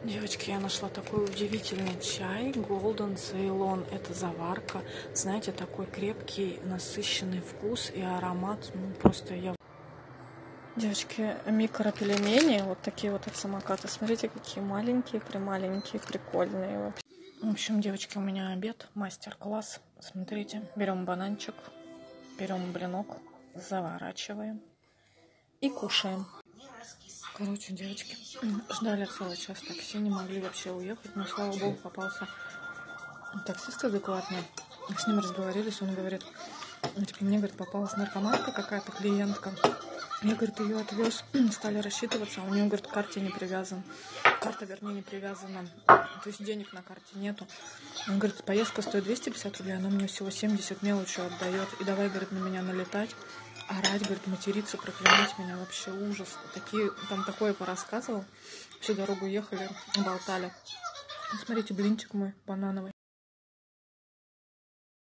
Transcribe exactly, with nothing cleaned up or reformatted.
Девочки, я нашла такой удивительный чай Golden Ceylon. Это заварка. Знаете, такой крепкий, насыщенный вкус и аромат. Ну, просто я... Девочки, микропельмени. Вот такие вот от самоката. Смотрите, какие маленькие, прималенькие, прикольные вообще. В общем, девочки, у меня обед, мастер-класс. Смотрите, берем бананчик, берем блинок, заворачиваем и кушаем. Короче, девочки, ждали целый час такси, не могли вообще уехать, но, слава богу, попался таксист адекватный. С ним разговорились, он говорит, типа, мне, говорит, попалась наркоманка какая-то, клиентка. Я, говорит, ее отвез, стали рассчитываться, а у нее, говорит, к карте не привязан. Карта, вернее, не привязана, то есть денег на карте нету. Он говорит, поездка стоит двести пятьдесят рублей, она мне всего семьдесят мелочью отдает. И давай, говорит, на меня налетать, орать, говорит, материться, проклинать меня, вообще ужас. Такие, там такое порассказывал. Всю дорогу ехали, болтали. Смотрите, блинчик мой банановый.